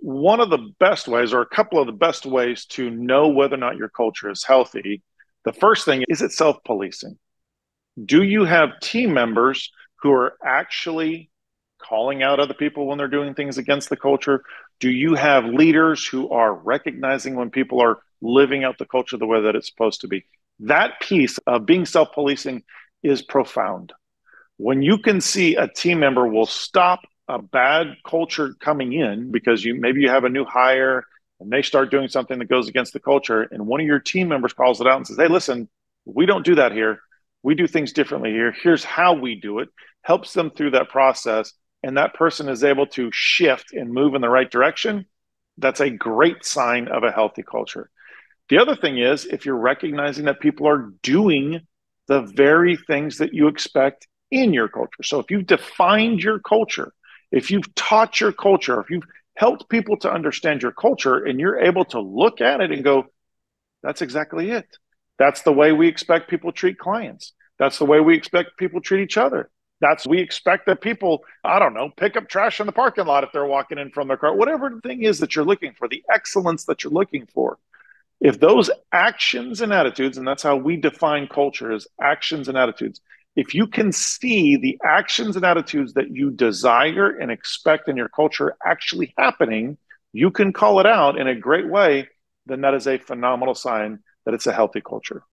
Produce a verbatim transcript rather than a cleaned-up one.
one of the best ways, or a couple of the best ways to know whether or not your culture is healthy, the first thing is it self-policing. Do you have team members who are actually calling out other people when they're doing things against the culture? Do you have leaders who are recognizing when people are living out the culture the way that it's supposed to be? That piece of being self-policing is profound. When you can see a team member will stop a bad culture coming in because you maybe you have a new hire and they start doing something that goes against the culture, and one of your team members calls it out and says, hey, listen, we don't do that here. We do things differently here. Here's how we do it. Helps them through that process, and that person is able to shift and move in the right direction. That's a great sign of a healthy culture. The other thing is, if you're recognizing that people are doing the very things that you expect in your culture. So if you've defined your culture, if you've taught your culture, if you've helped people to understand your culture, and you're able to look at it and go, that's exactly it. That's the way we expect people treat clients. That's the way we expect people treat each other. That's we expect that people, I don't know, pick up trash in the parking lot if they're walking in from their car. Whatever the thing is that you're looking for, the excellence that you're looking for. If those actions and attitudes, and that's how we define culture, as actions and attitudes, if you can see the actions and attitudes that you desire and expect in your culture actually happening, you can call it out in a great way, then that is a phenomenal sign that it's a healthy culture.